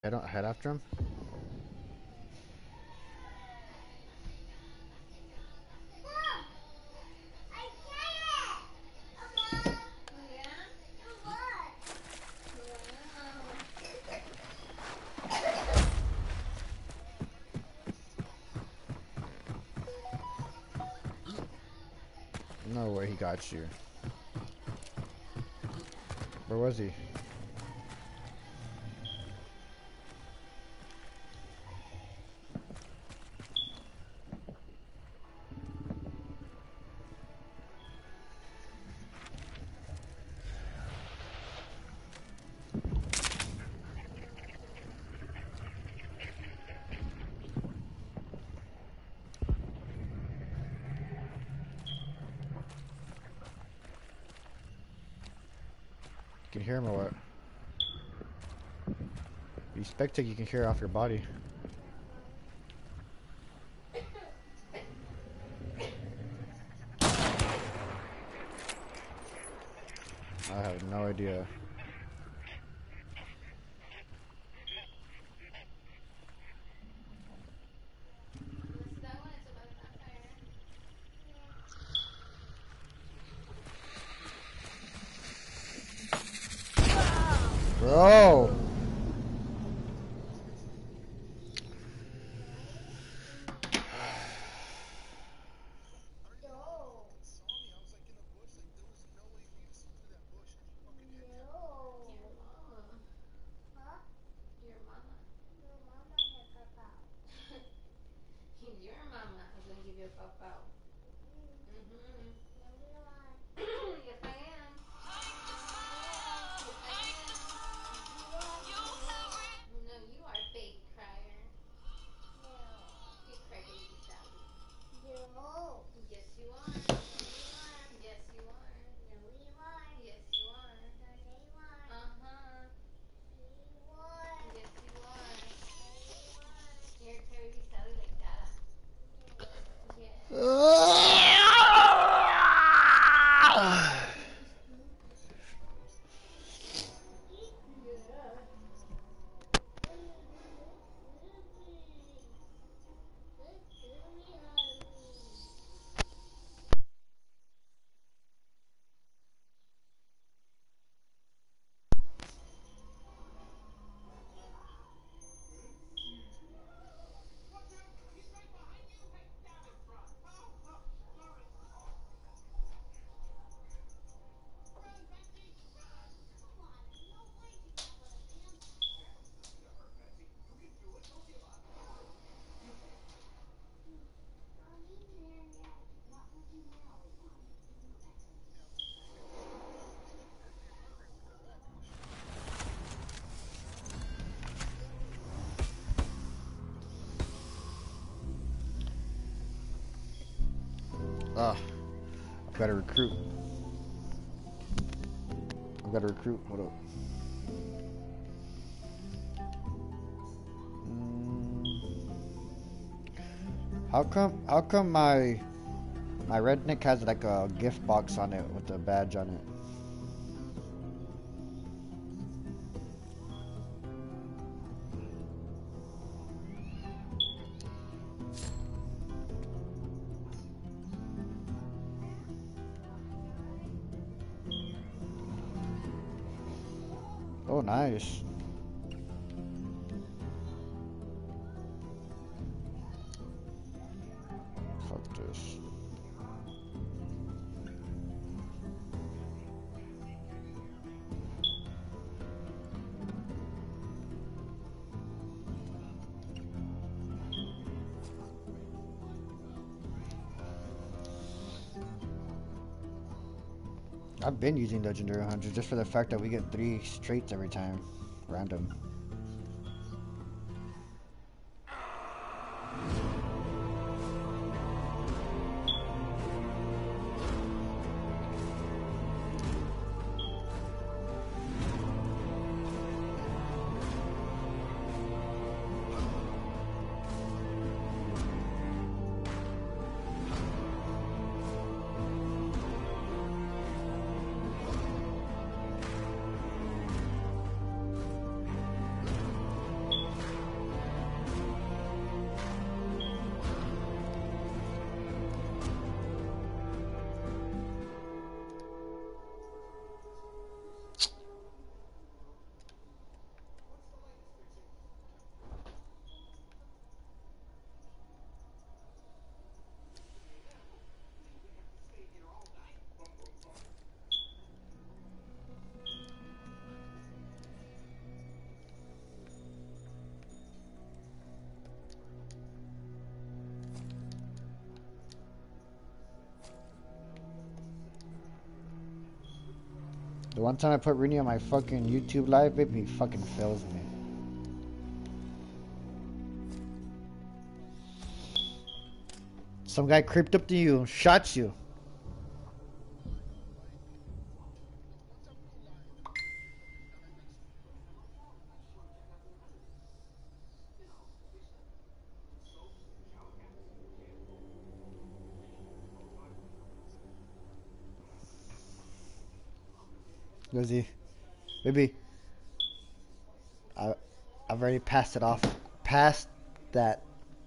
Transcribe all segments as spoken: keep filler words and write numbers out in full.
Head on, head after him. No way he got you. Where was he? You can hear him or what? You spectate, you can hear off your body. I have no idea. Bro! Ah, I've got to recruit. I've got to recruit. What up? Mm. How come? How come my my redneck has like a gift box on it with a badge on it? Oh, nice. Fuck this. I've been using Legendary Hunter just for the fact that we get three straights every time. Random. The one time I put Rini on my fucking YouTube live, baby, he fucking fails me. Some guy creeped up to you, shot you. Lizzie, baby, I, I've already passed it off. Past that.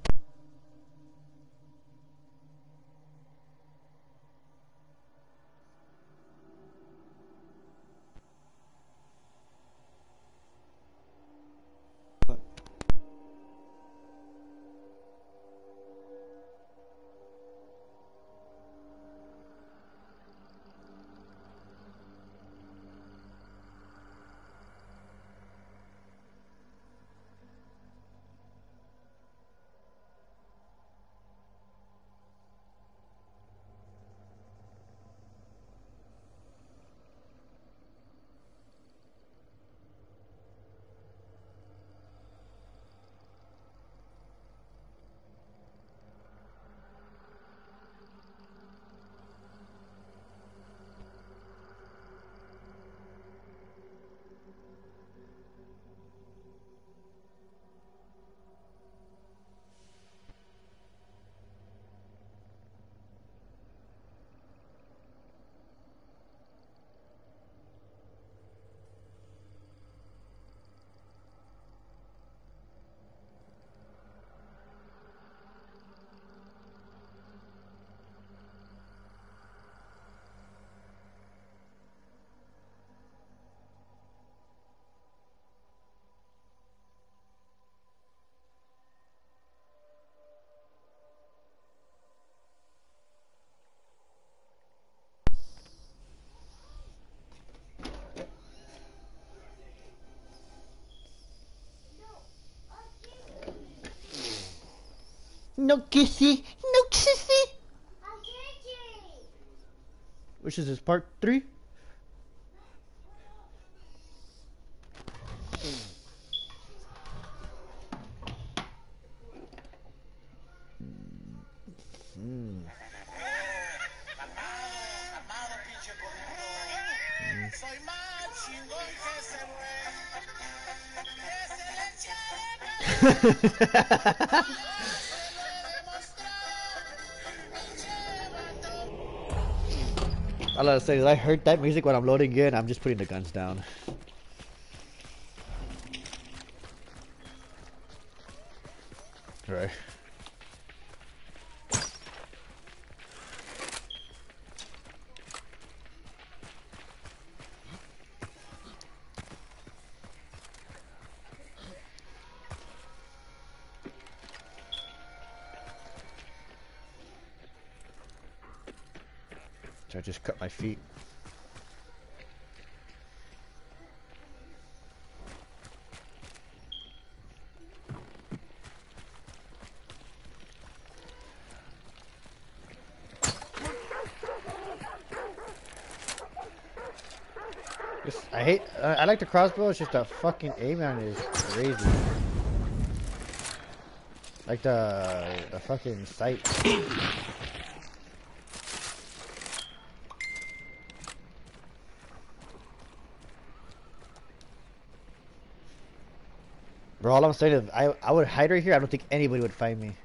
No kissy, no kissy. Which is this, part three? Mm. All I say is I heard that music when I'm loading in. I'm just putting the guns down. Right. So I just cut my feet. Just, I hate. Uh, I like the crossbow. It's just the fucking aim on it is crazy. Like the the fucking sight. Bro, all I'm saying is I I would hide right here. I don't think anybody would find me.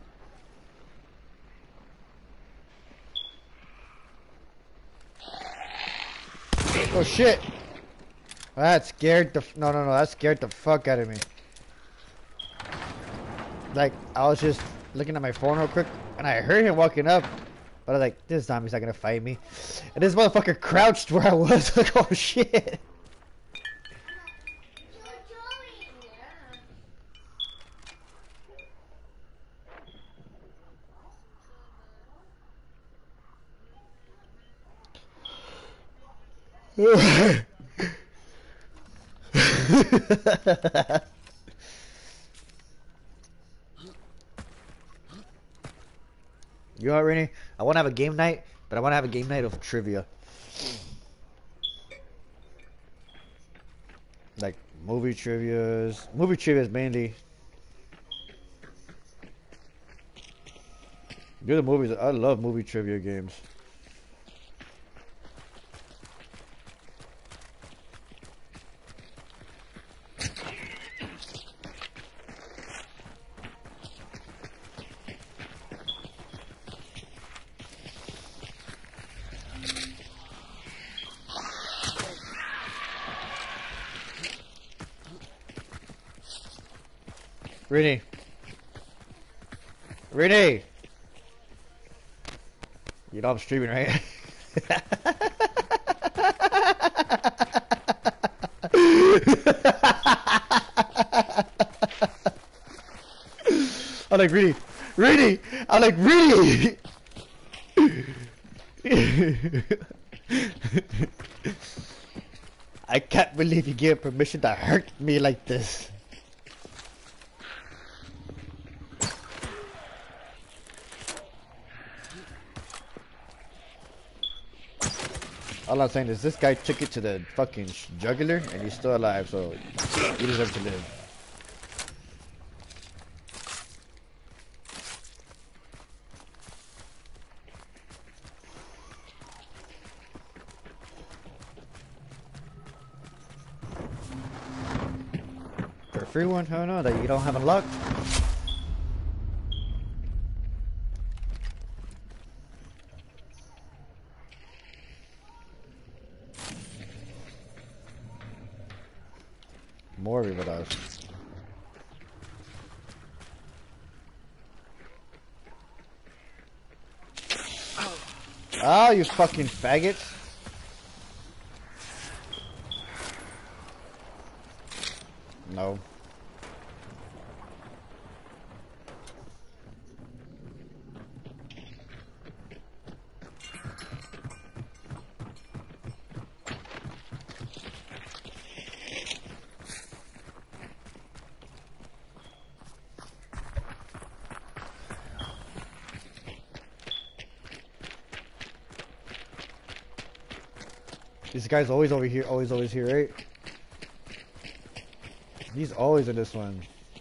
Oh shit! That scared the no no no. That scared the fuck out of me. Like I was just looking at my phone real quick, and I heard him walking up, but I was like, "This zombie's not gonna fight me." And this motherfucker crouched where I was. Like, oh shit! You know what, Rainy? I want to have a game night, but I want to have a game night of trivia. Movie trivias. Movie trivias mainly. Do the movies. I love movie trivia games. Renee. Renee. You know I'm streaming, right? I'm like, Renee. Renee. I'm like, Renee. I can't believe you gave permission to hurt me like this. All I'm saying is this guy took it to the fucking jugular and he's still alive, so he deserves to live. For a free one? Oh no, that you don't have unlocked. More Rivadas. Oh, you fucking faggots. No. This guy's always over here, always, always here, right? He's always in this one.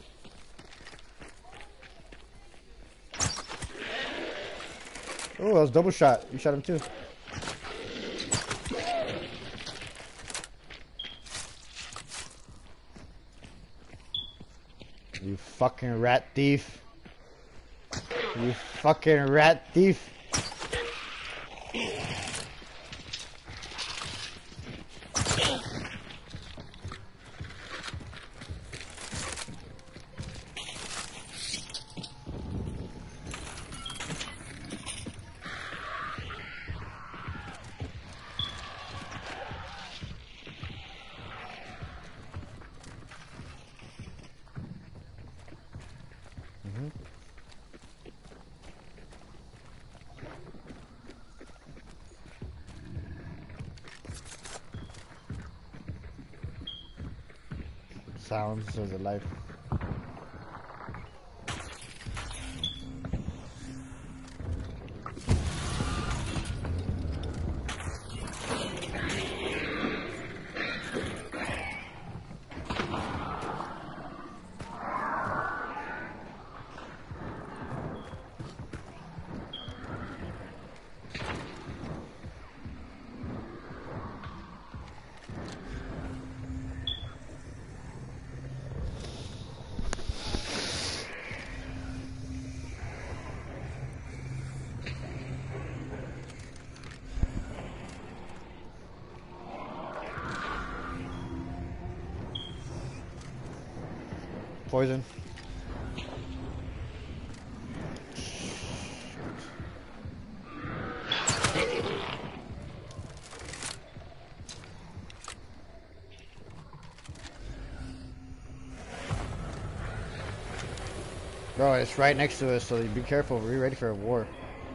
Oh, that was double shot. You shot him too. You fucking rat thief. You fucking rat thief. Sounds of the life. Poison. Bro, it's right next to us, so be careful. We're ready for a war.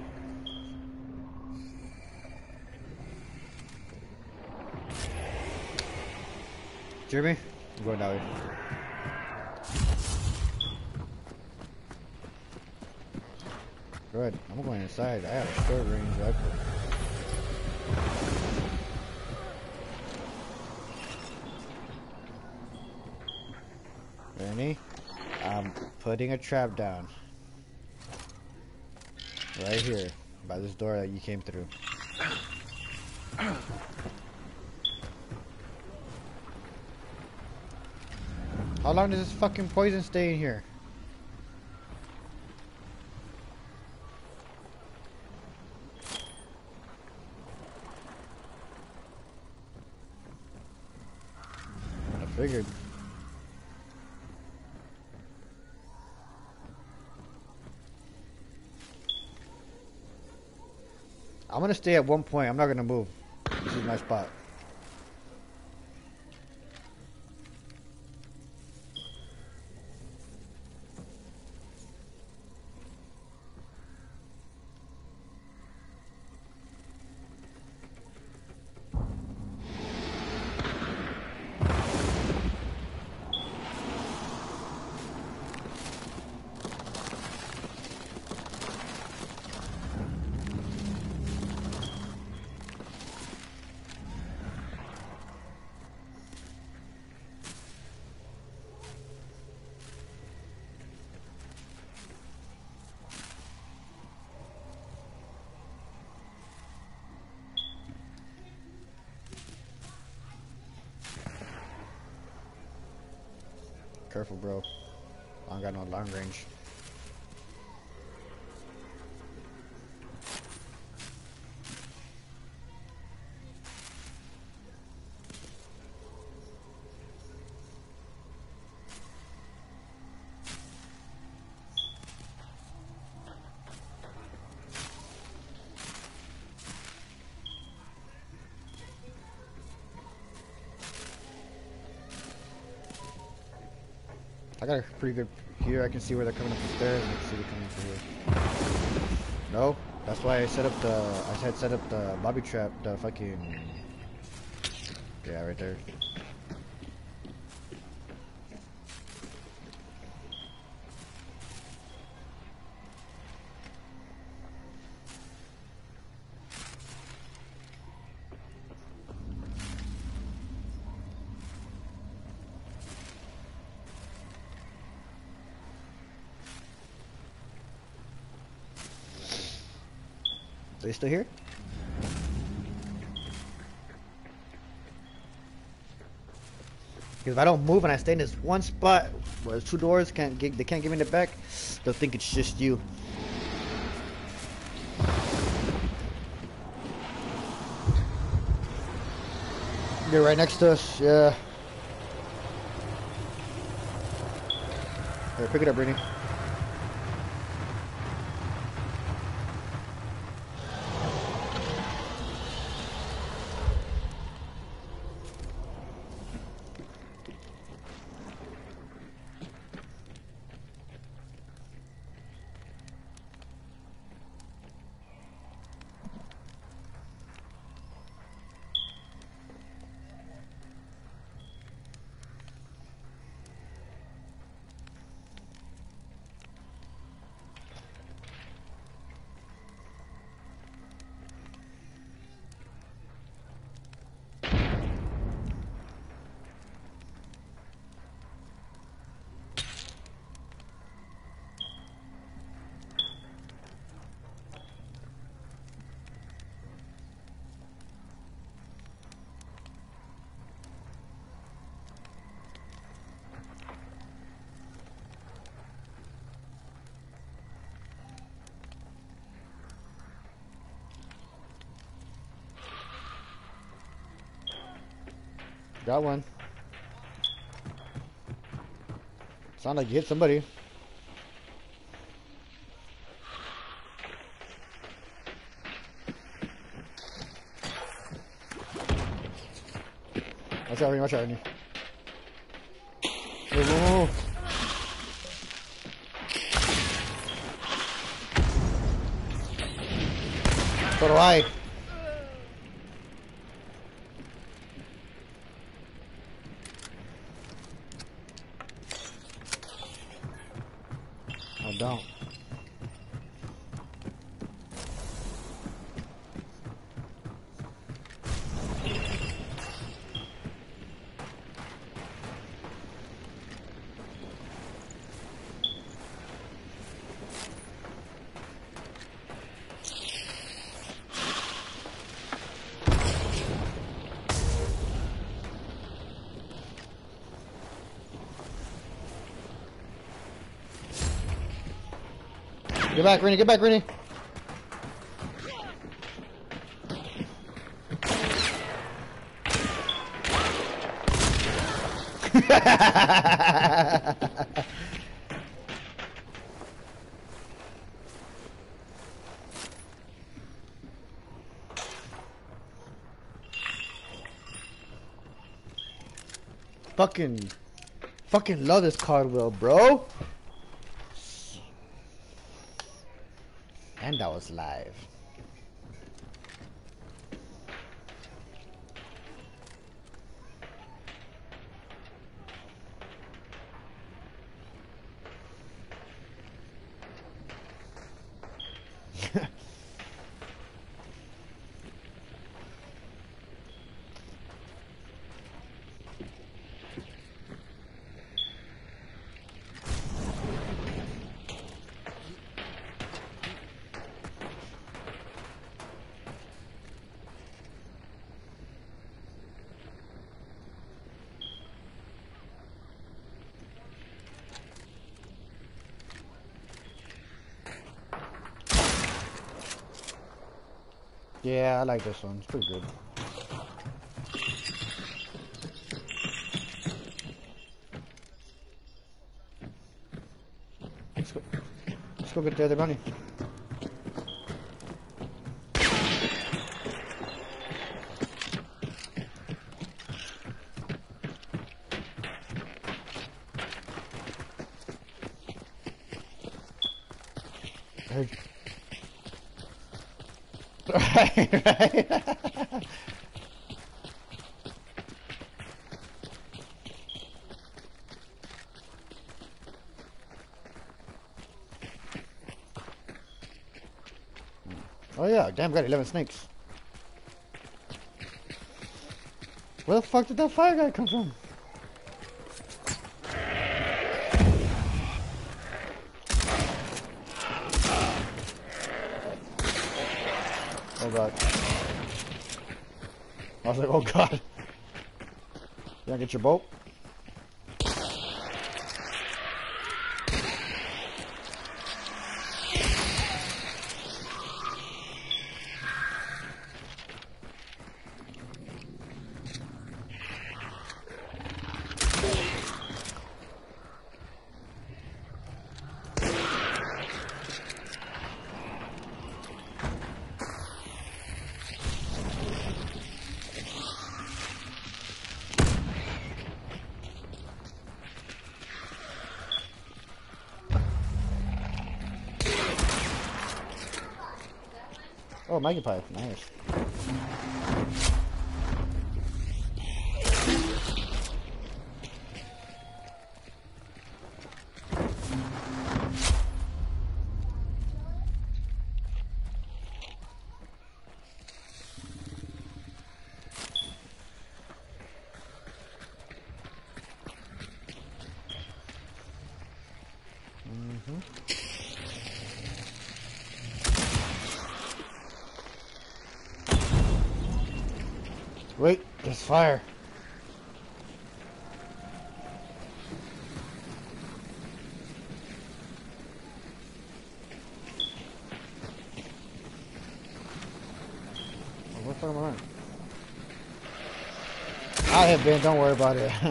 Jeremy, I'm going that way. Go ahead. I'm going inside. I have a short range rifle. I'm putting a trap down. Right here. By this door that you came through. How long does this fucking poison stay in here? I figured. I'm gonna stay at one point. I'm not gonna move. This is my spot. Careful, bro. I don't got no long range. I got a pretty good here. I can see where they're coming up the stairs. I can see they're coming from here. No, that's why I set up the. I had set up the bobby trap. The fucking. Yeah, right there. Are they still here? Because if I don't move and I stay in this one spot where there's two doors, can't get, they can't give me the back, they'll think it's just you. You're right next to us, yeah. Here, pick it up, Brittany. Got one. Sound like you hit somebody. Watch out, Ernie, watch out, Ernie. Move, move, move. So do I. Oh, don't. Get back, Rennie. Get back, Rennie. Fucking, fucking love this Cardwell, bro. And that was live. Yeah, I like this one. It's pretty good. Let's go. Let's go get the other bunny. Hey. Right, right. Oh yeah, damn, got eleven snakes. Where the fuck did that fire guy come from? Oh god. I was like, oh god. You wanna get your boat? Oh, Maggie Pie, nice. Mm-hmm. Wait, there's fire. Oh, what the fuck am I running? I have been, don't worry about it.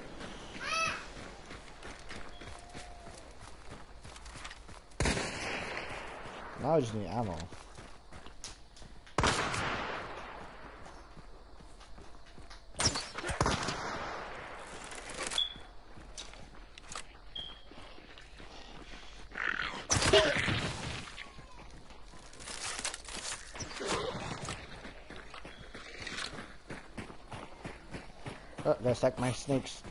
Now I just need ammo. Oh, gotta stack my snakes.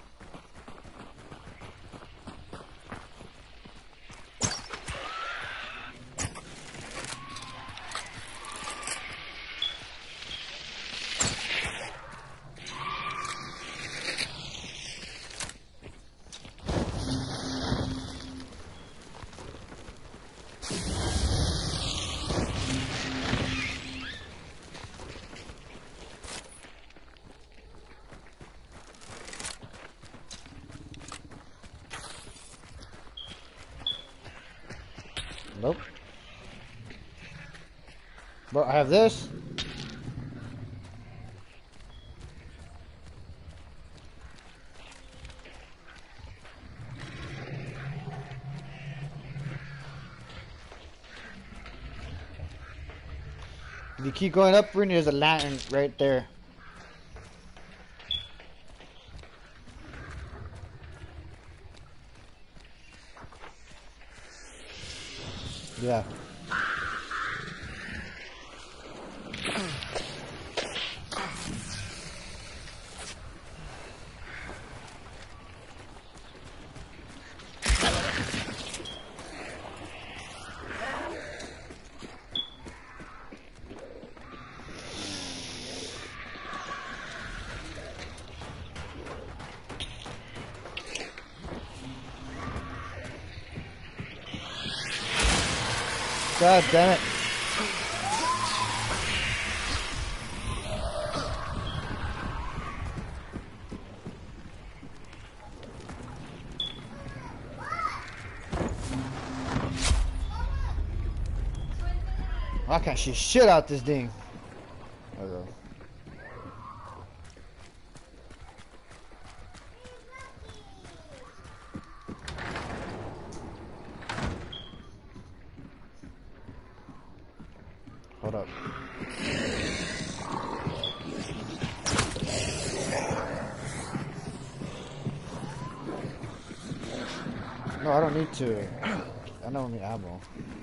Nope. Bro, I have this. If you keep going up, there's a lantern right there. Yeah. God damn it. I can't shoot shit out this thing. Okay. Hold up. No, I don't need to. I don't need ammo.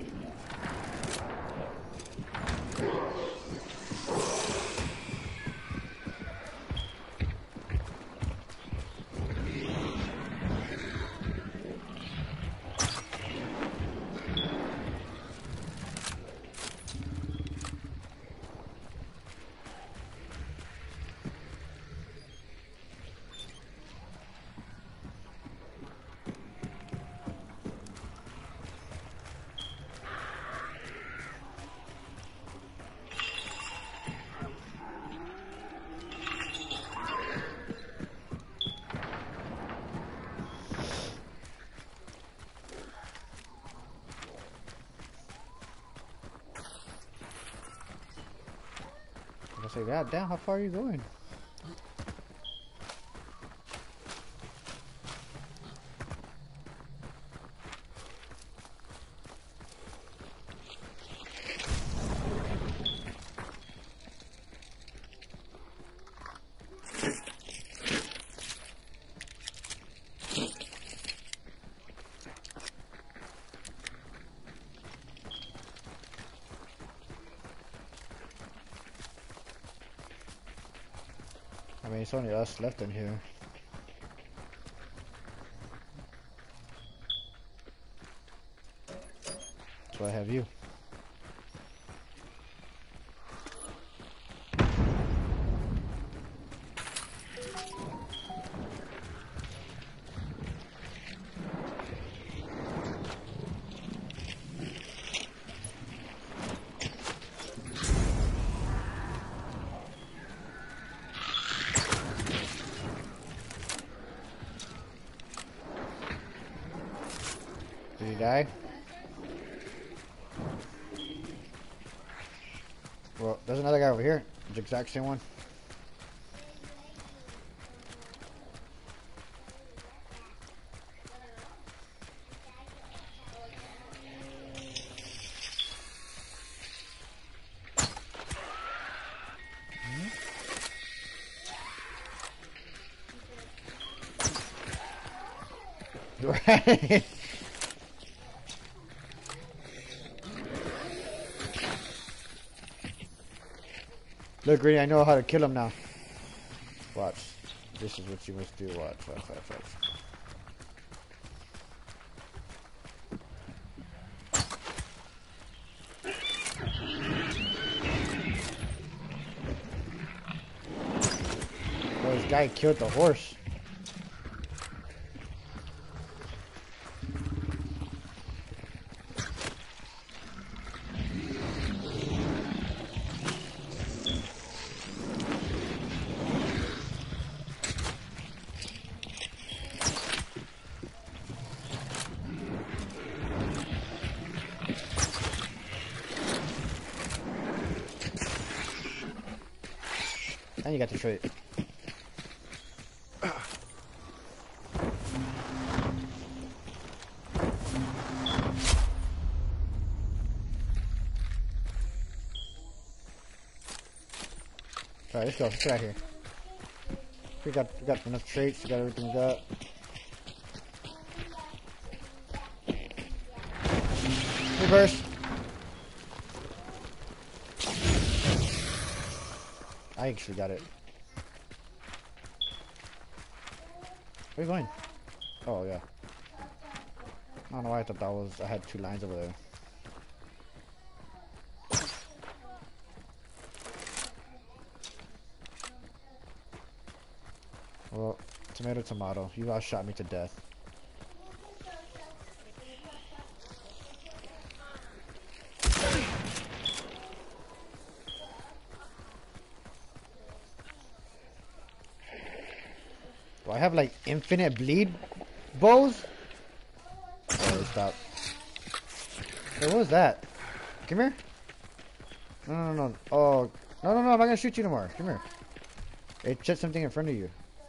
I say, God damn, how far are you going? I mean, it's only us left in here. That's why I have you. Did he die? Well, there's another guy over here. The exact same one. Right. Look, Greeny, I know how to kill him now. Watch. This is what you must do. Watch, watch, watch, watch. Oh, this guy killed the horse. And you got the trait. Alright, let's go. Let's get out here. We got we got enough traits, we got everything we got. Reverse. I actually got it. Where are you going? Oh yeah. I don't know why I thought that was I had two lines over there. Well, tomato, tomato. You all shot me to death. Do I have like infinite bleed bows? Oh, stop. Hey, what was that? Come here. No, no, no. Oh, no, no, no. I'm not gonna shoot you no more. Come here. It said something in front of you.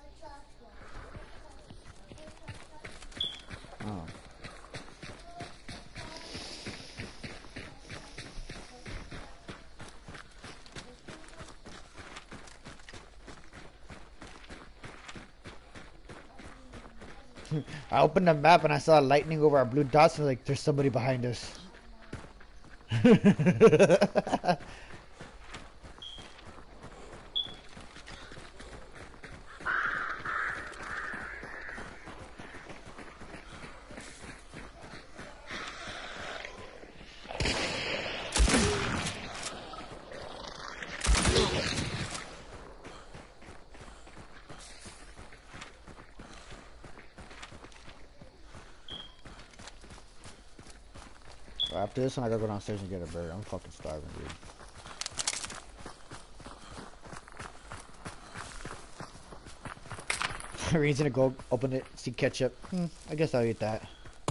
Oh. I opened the map and I saw lightning over our blue dots and I was like, there's somebody behind us. After this one, I gotta go downstairs and get a burger. I'm fucking starving, dude. Reed's gonna go open it, see ketchup. Hmm, I guess I'll eat that.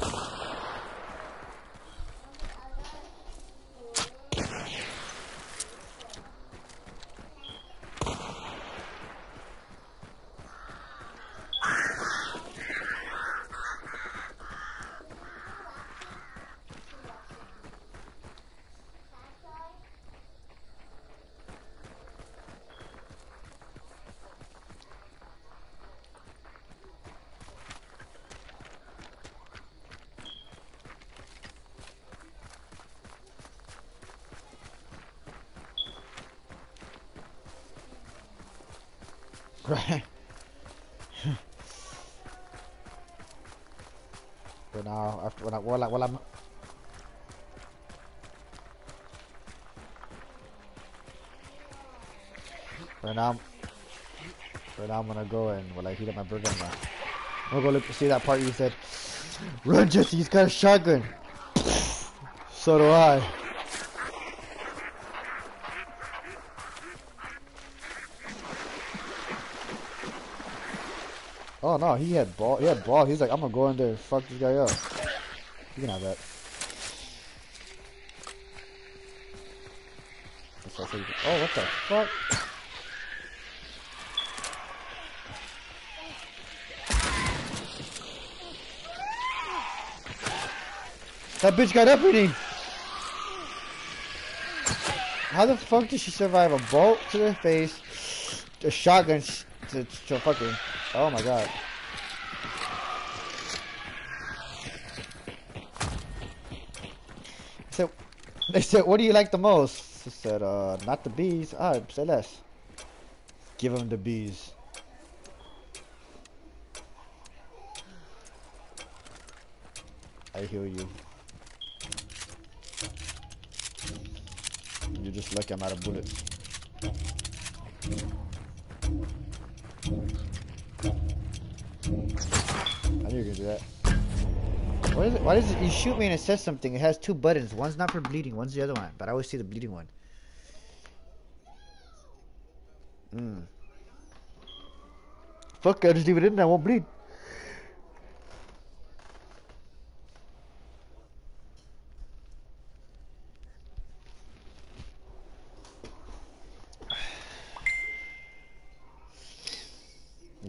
Right. But now, after when I well, like, well I'm. Right now, right now I'm gonna go and well, I heat up my burger. Now. I'm gonna go look see that part you said. Run, Jesse! He's got a shotgun. So do I. Oh no, he had ball. He had ball. He's like, I'm gonna go in there and fuck this guy up. You can have that. Oh, what the fuck? That bitch got everything. How the fuck did she survive a bolt to the face, a shotgun to, to fucking? Oh my god. So they said, "What do you like the most?" I said, "Uh, not the bees. Ah, say less. Give them the bees." I hear you. You're just lucky I'm out of bullets. I knew you were gonna do that. What is it? Why does it? You shoot me and it says something. It has two buttons. One's not for bleeding. One's the other one. But I always see the bleeding one. Hmm. Fuck! I just leave it in there. I won't bleed.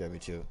Yeah, me too.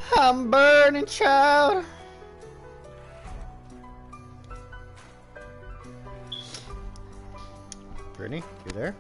I'm burning, child. Brittany, you there?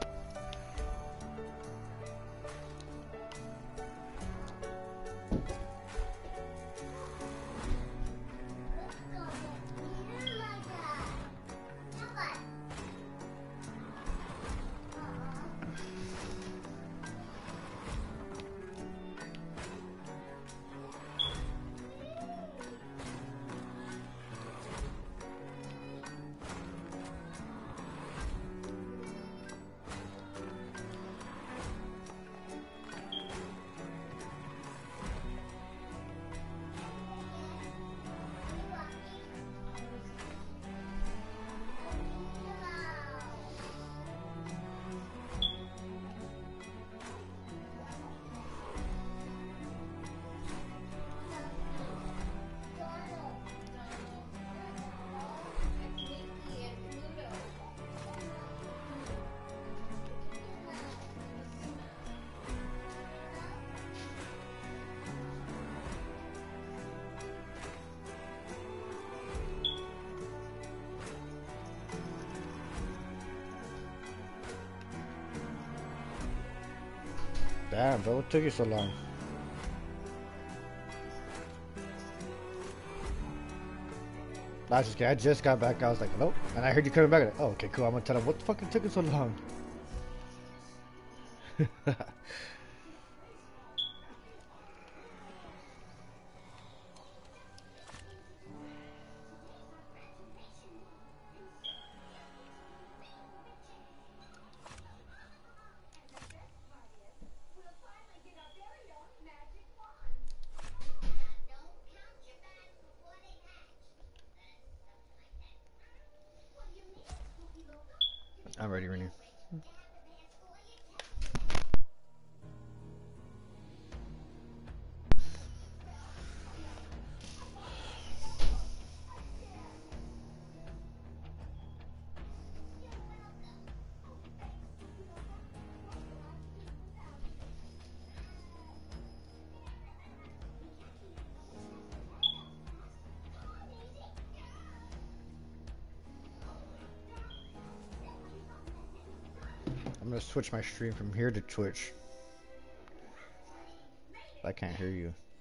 Damn, bro, what took you so long? I was just kidding. I just got back. I was like, nope. And I heard you coming back. Like, oh, okay, cool. I'm gonna tell him what the fuck took you so long. I'm ready, Renee. I'm gonna switch my stream from here to Twitch. I can't hear you.